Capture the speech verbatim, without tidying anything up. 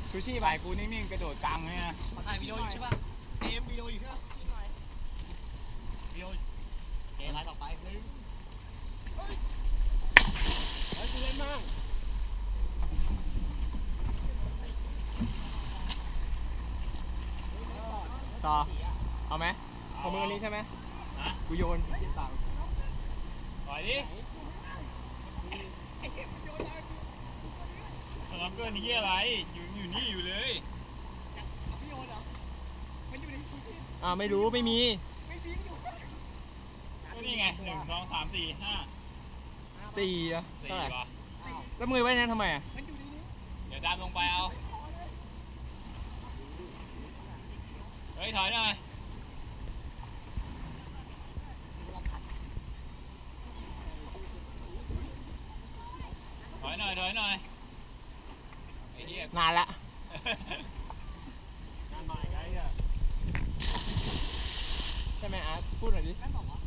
ชูชีพถ่ายกูนิ่งๆกระโดดกลางเลยนะถ่ายวิดีโออยู่ใช่ป่ะเอ็มวิดีโออยู่ใช่ป่ะวิดีโอเกมอะไรต่อไปหนึ่งเฮ้ยเฮ้ยกูเล่นมั่งต่อเอาไหมของมึงอันนี้ใช่ไหมฮะกูโยนต่างปล่อยดิสล็อกเกอร์นี่อะไรอยู่อยู่นี่อยู่เลยพี่โยนเหรอมันอยู่ในชูชีพอ่าไม่รู้ไม่มีไม่ดิ้งอยู่ก็นี่ไงหนึ่งสองสามสี่ห้าสี่อะสี่เท่าไหร่วะแล้วมือไว้นั้นทำไมอ่ะมันอยู่ในนี้เดี๋ยวดามลงไปเอาเฮ้ยถอยหน่อยถอยหน่อยถอยหน่อยไอ้เหี้ยนานละงานใหม่ไงเนี่ยใช่ไหมอาร์ตพูดหน่อยดิแม่บอกว่า